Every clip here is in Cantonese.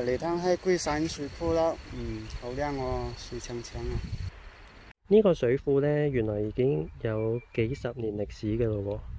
嚟睇係龜山水庫啦，好靚喎，水清清啊！ 呢個水庫呢，原來已經有幾十年歷史嘅咯喎。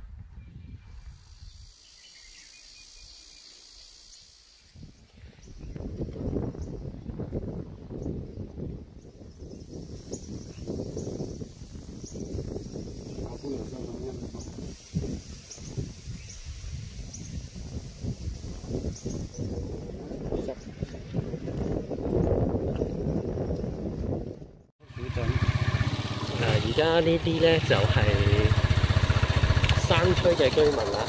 而家呢啲呢，就係山區嘅居民啦。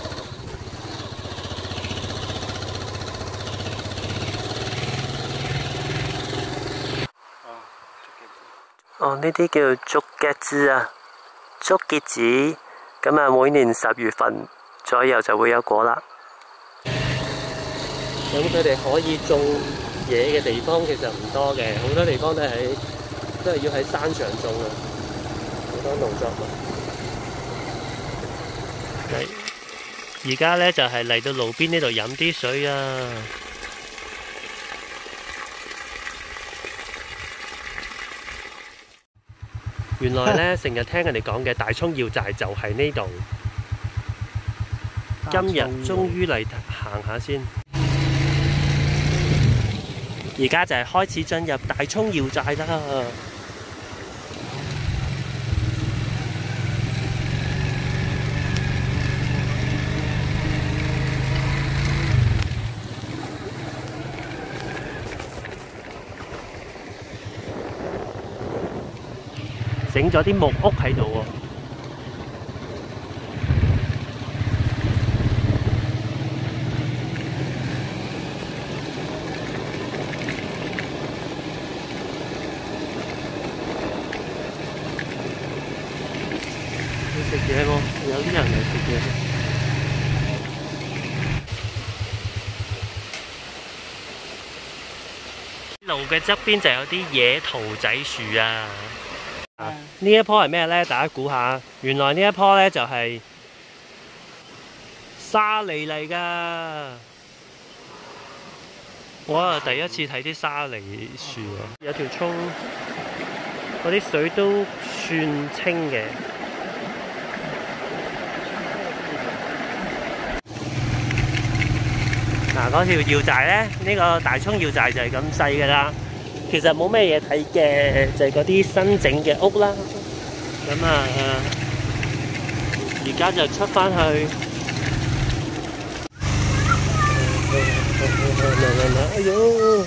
哦，呢啲叫竹筏子啊，竹筏子。咁啊，每年10月份左右就會有果啦。咁佢哋可以種嘢嘅地方其實唔多嘅，好多地方都係要喺山上種啊。好多農作物。而家咧就係嚟到路邊呢度飲啲水啊！原來咧成日聽人哋講嘅大涌要寨就係呢度。今日終於嚟行下先。而家就係開始進入大涌要寨啦。整咗啲木屋喺度喎。要食嘢喎，有啲人嚟食嘢。路嘅側邊就有啲野桃仔樹啊！呢一棵係咩呢？大家估下，原來呢一棵呢就係沙梨嚟㗎。哇！第一次睇啲沙梨樹啊，有條涌，嗰啲水都算清嘅。嗱，嗰條要寨呢，呢個大涌要寨就係咁細㗎啦。其實冇咩嘢睇嘅，就係嗰啲新整嘅屋啦。咁啊，而家就出返去。哎呦！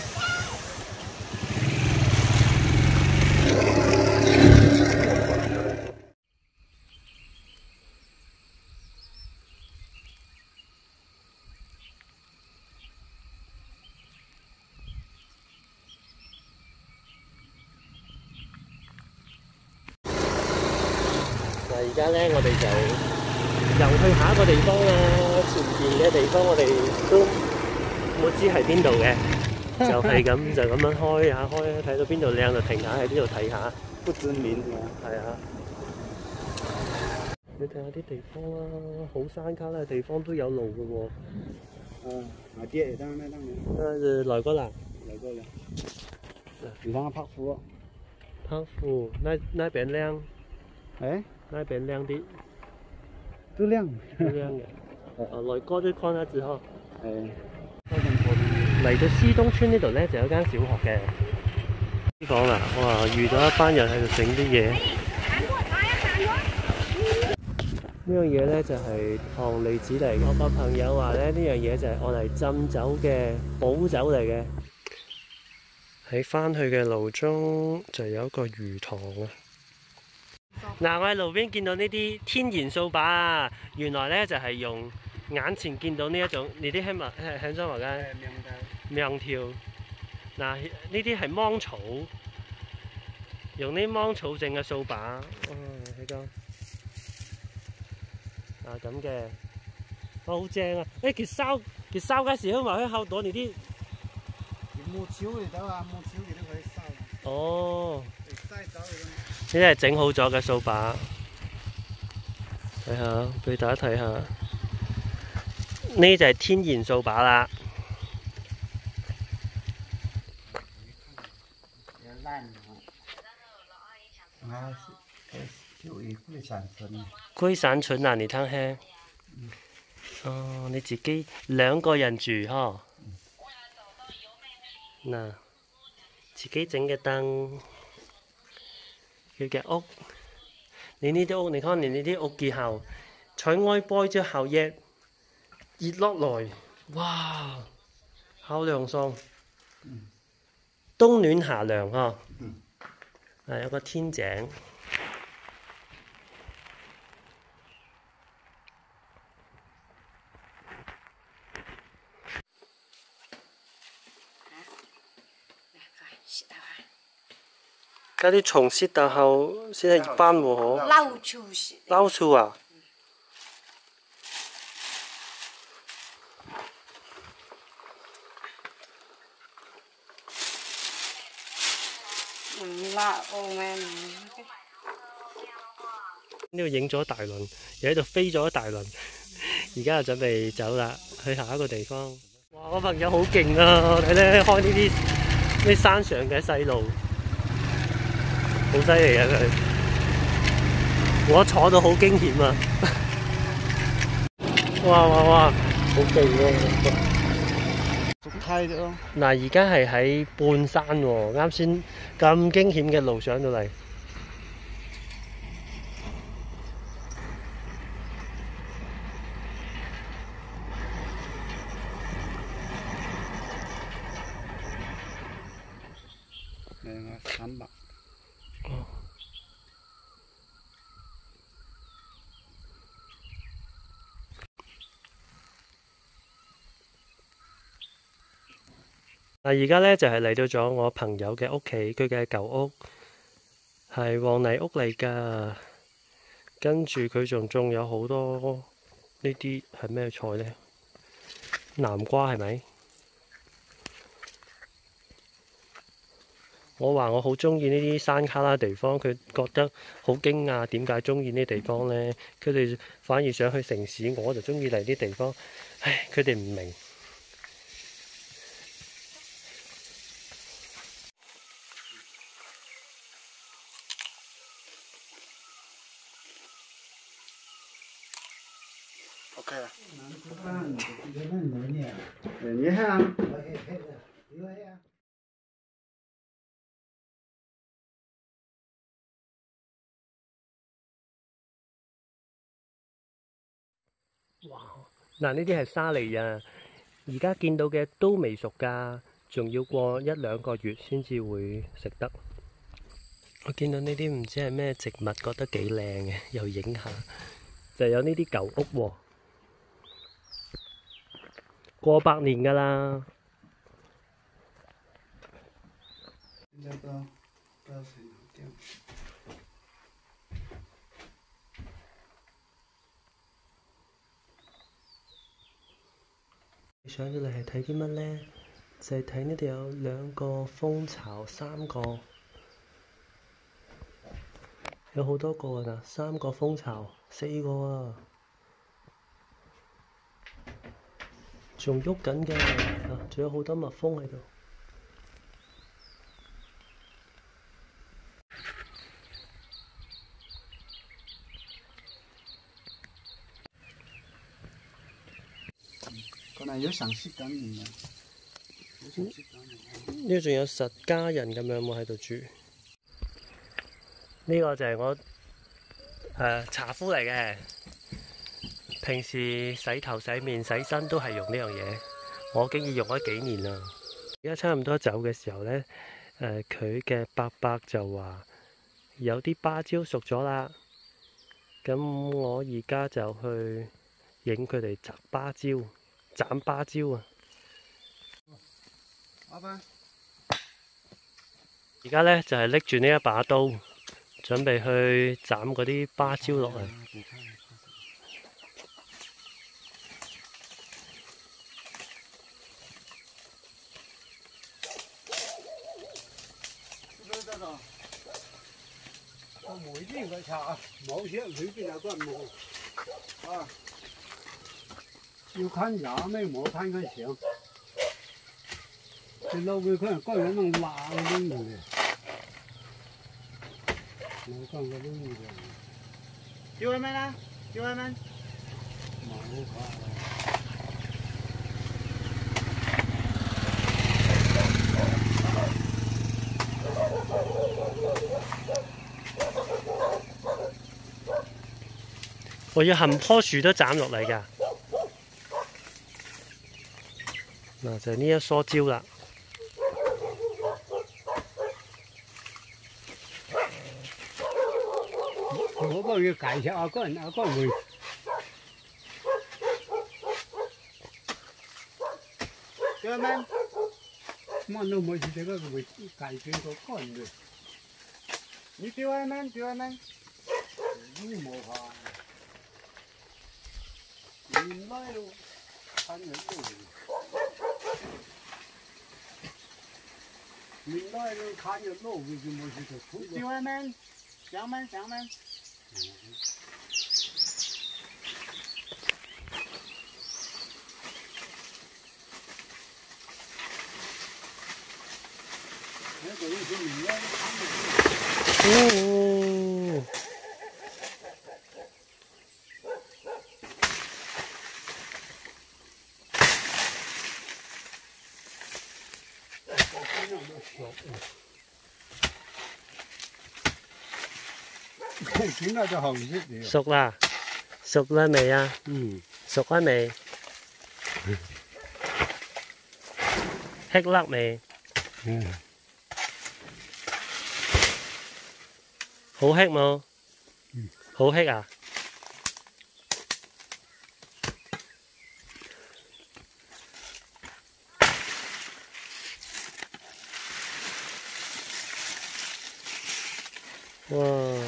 而家咧，我哋就又去下一個地方啦。前邊嘅地方我哋都冇知係邊度嘅，就係咁就咁樣開下開下，睇到邊度靚就停下喺呢度睇下。 不知名㗎。 係啊，你睇下啲地方啦，好山卡嘅地方都有路嘅喎。 買啲嚟當咩當嘅？ 來過啦， 來過啦。你睇下柏富。 柏富，那邊靚。 誒？ 那邊靚啲。 都靚。 都靚嘅。來過都看下之後。嚟到施東村呢度咧，就有間小學嘅。講啦，哇！遇到一班人喺度整啲嘢。呢樣嘢咧就係糖梨子嚟嘅。我個朋友話咧，呢樣嘢就係愛嚟浸酒嘅補酒嚟嘅。喺返去嘅路中就有一個魚塘啊！嗱，我喺路邊見到呢啲天然掃把啊，原來咧就係用眼前見到呢一種，呢啲係咪係香乜嘅？苗條。嗱，呢啲係芒草，用啲芒草整嘅掃把。睇個咁嘅，好正啊！佢燒嘅時候咪可以烤到你啲木條嚟到啊，木條你都可以燒。 哦。呢啲係整好咗嘅掃把，睇下俾大家睇下，呢就係天然掃把啦。 啊，就以龟山村。 龟山村啊，你睇下。哦，你自己2個人住嗬？嗱，自己整嘅燈，佢嘅屋。你呢啲屋，你睇你呢啲屋之後，採外杯之後熱落來，哇，好涼爽。冬暖夏涼嗬。有個天井。嗰啲蟲蝕到後先係一般喎，嗬。 老鼠是。 老鼠啊！呢度影咗大輪，又喺度飛咗一大輪，而家就準備走啦，去下一個地方。哇！我朋友好勁啊！睇咧開呢啲山上嘅細路，好犀利啊佢！我坐到好驚險啊！哇！好勁喎！嗱，而家係喺半山喎，啱先咁驚險嘅路上到嚟。 300。 哦。嗱，而家咧就係嚟到咗我朋友嘅屋企，佢嘅舊屋係黃泥屋嚟㗎。跟住佢仲種有好多呢啲係咩菜呢？南瓜係咪？我話我好中意呢啲山卡拉地方，佢覺得好驚訝，點解中意呢啲地方呢？佢哋反而想去城市，我就中意嚟啲地方。唉，佢哋唔明。 OK 啦。你睇下。 哇！嗱，呢啲係沙梨啊，而家見到嘅都未熟㗎，仲要過1-2個月先至會食得。我見到呢啲唔知係咩植物，覺得幾靚嘅，又影下。就有呢啲舊屋喎，過百年㗎啦。上咗嚟係睇啲乜呢？就係睇呢度有2個蜂巢，3個，有好多個㗎，3個蜂巢，4個啊，仲喐緊嘅，仲有好多蜜蜂喺度。 有上市緊嘅， 呢度仲有10家人咁樣喎喺度住。呢個就係我茶壺嚟嘅，平時洗頭、洗面、洗身都係用呢樣嘢。我經已用咗幾年啦。而家差唔多走嘅時候呢，佢嘅伯伯就話有啲芭蕉熟咗啦。咁我而家就去影佢哋摘芭蕉。斬芭蕉啊！而家呢，就係拎住呢一把刀，準備去斬嗰啲芭蕉落嚟。 每邊個茶冇些裏邊有個人冇啊！要看牙咩？冇看相。啲老嘅可能個人能爛啲嘅。 我講嗰啲嘢叫外賣啦，叫外賣。 冇法。 我要冚棵樹都斬落嚟㗎。嗱，就係呢一梳蕉啦。 我個要介紹阿哥會。 叫外賣。 乜都冇事，這個會介紹個個人嘅。 你叫外賣，叫外賣。 冇法。原來咯，看人都會。原來咯，看人都會就冇事就出。 叫外賣，上門上門。 哦。 點解就紅色嘅？ 熟啦，熟啦未啊？熟啦未？吃甩未？好吃冇？好吃啊！哇！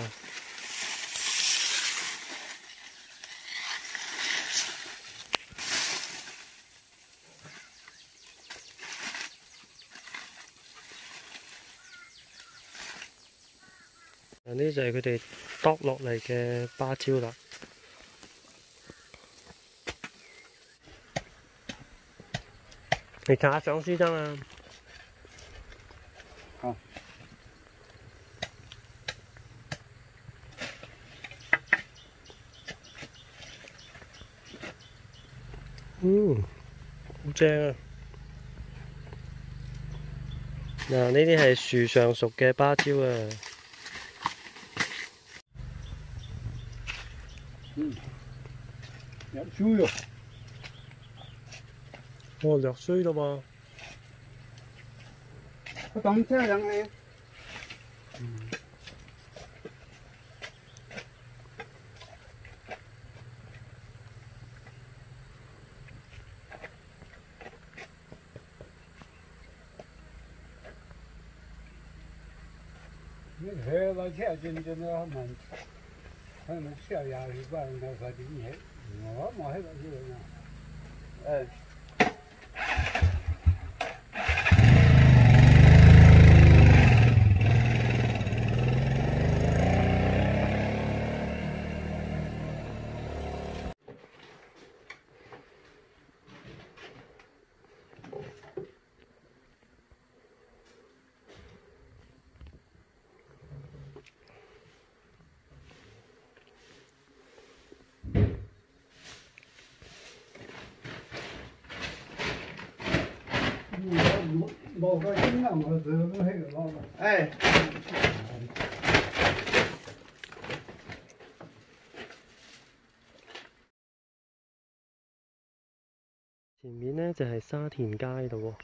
呢就係佢哋剁落嚟嘅芭蕉啦。你睇下上書燈啊！ 好。 好正啊！嗱，呢啲係樹上熟嘅芭蕉啊！ 有豬肉。 哦，略衰咯噃。 我當車上去。你去把車進啦，佢們燒下去吧，我快啲去，我冇喺度做啊。冇個應啊，我就都喺度攞。 哎。 前面呢就係沙田街度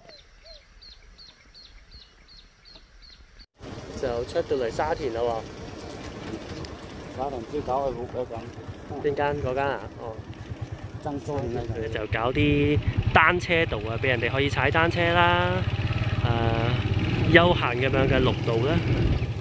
喎，就出到嚟沙田啦喎。 沙田豬狗去嗰間。 邊間嗰間啊？哦。 爭蘇佢就搞啲單車道啊，俾人哋可以踩單車啦，休閒咁樣嘅綠道啦。